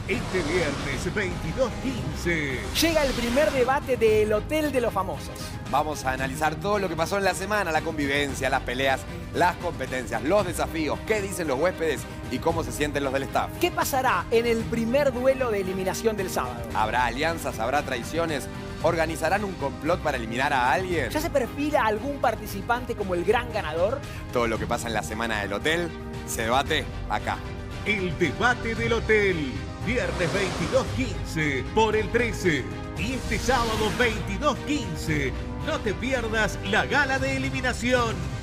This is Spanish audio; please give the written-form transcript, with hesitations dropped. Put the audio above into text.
Este viernes 22:15. Llega el primer debate del Hotel de los Famosos. Vamos a analizar todo lo que pasó en la semana, la convivencia, las peleas, las competencias, los desafíos, qué dicen los huéspedes y cómo se sienten los del staff. ¿Qué pasará en el primer duelo de eliminación del sábado? ¿Habrá alianzas? ¿Habrá traiciones? ¿Organizarán un complot para eliminar a alguien? ¿Ya se perfila algún participante como el gran ganador? Todo lo que pasa en la semana del hotel se debate acá. El debate del hotel. Viernes 22:15 por el 13. Y este sábado 22:15. No te pierdas la gala de eliminación.